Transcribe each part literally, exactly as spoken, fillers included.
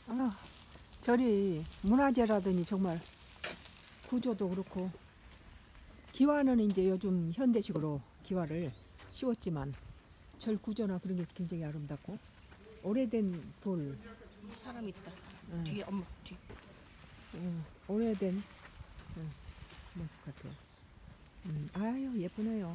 아, 절이 문화재라더니 정말 구조도 그렇고 기와는 이제 요즘 현대식으로 기와를 씌웠지만 절 구조나 그런 게 굉장히 아름답고 오래된 돌, 사람 있다. 응. 뒤에 엄마 뒤. 응, 오래된 응, 모습 같아요. 음, 아유 예쁘네요.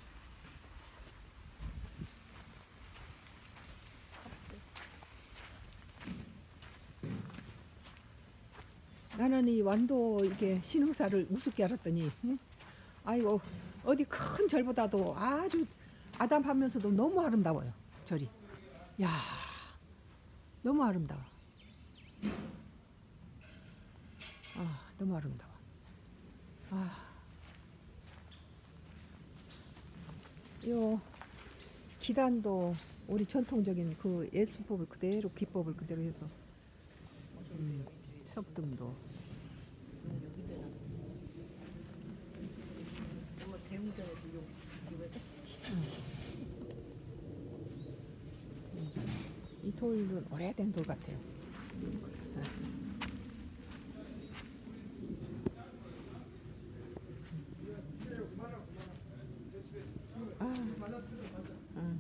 나는 이 완도 이게 신흥사를 우습게 알았더니 응? 아이고 어디 큰 절보다도 아주 아담하면서도 너무 아름다워요 절이. 야 너무 아름다워. 아 너무 아름다워. 아, 요 기단도 우리 전통적인 그 예술법을 그대로 기법을 그대로 해서 음, 석등도 여기다가 엄마 대웅전에도 용 이거죠? 이 돌은 오래된 돌 같아요. 아, 아.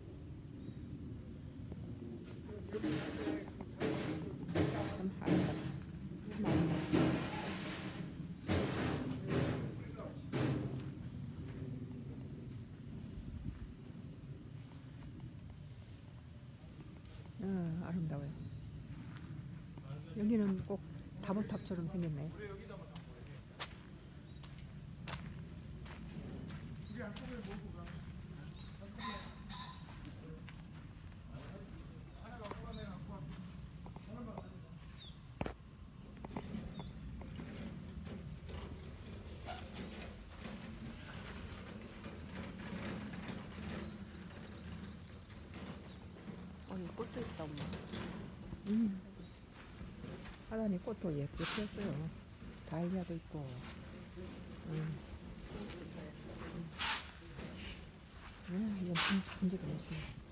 참 아름답다. 참 아름답다. 아, 아름다워요. 여기는 꼭 다보탑처럼 생겼네. 아니 꽃도 있다 엄마. 음. 하단에 꽃도 예쁘게 피었어요. 다이아도 있고. 음. 음, 이건 분지, 분지도 멋있네.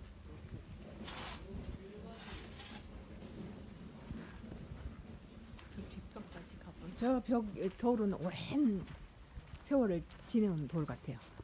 저 뒤편까지 가보자. 저 벽, 돌은 오랜 세월을 지내온 돌 같아요.